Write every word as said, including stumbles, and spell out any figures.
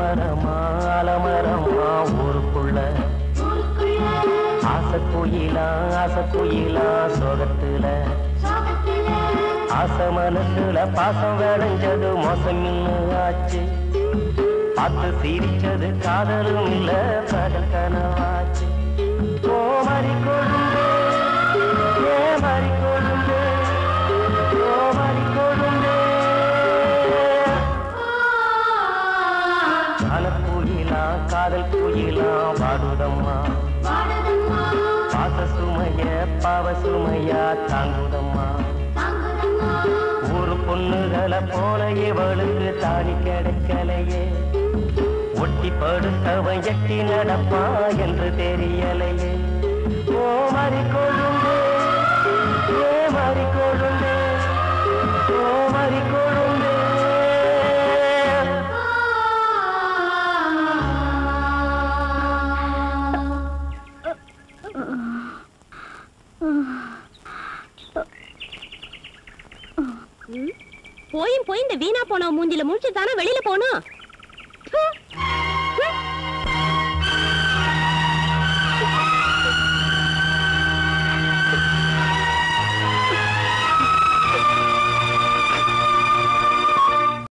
மரமா அலமரமா ஊருக்குள்ள ஆசை குயிலா ஆசை குயிலா சோகத்துல ஆசை மனசுல பாசம் விளைஞ்சது மோசம் இன்னும் ஆச்சு பார்த்து சிரிச்சது காதலும் இல்ல பகல் கனவாச்சு ஓ மறி கொழுந்து ஏ மறி கொழுந்து ஓ மறி கொழுந்து காலக்குயிலா காதல் குயிலா வாடுதம்மா பாச சுமைய பாவ சுமையா தாங்குதம்மா ஊரு பொண்ணுகளை போல இவளுக்கு தாடி கிடைக்கலையே ஒட்டி படுத்தவன் எட்டி நடப்பா என்று தெரியலையே ஓ மறி கொழுந்து ஏ மறி கொழுந்து ஓ மறி கொழுந்து போயும் போய் இந்த வீணா போன மூஞ்சில முடிச்சு தானே வெளியில போனோம்.